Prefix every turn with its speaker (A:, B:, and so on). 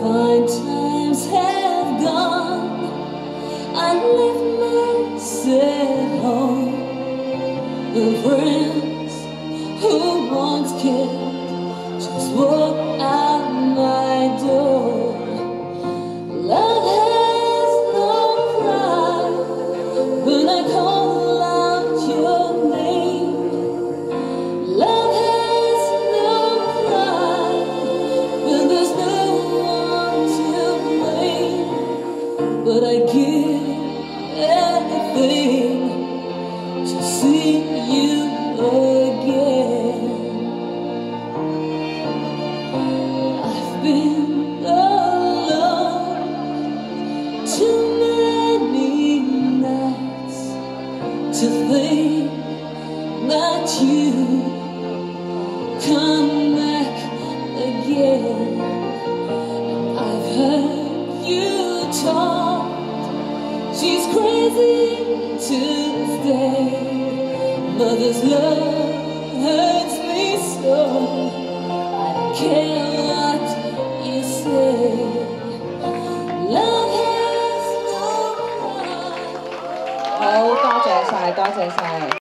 A: Fine times have gone. I left my sad home and friends who once cared just walk out my door. Love has no pride when I call out your name. Love has no pride when there's no one to blame. But I give anything to see you again. I've been alone too many nights to think that you come back again. I've heard you talk, she's crazy to this day, but this love hurts me so. I don't care what you say. Love has no pride.
B: 好，多謝晒，多謝晒。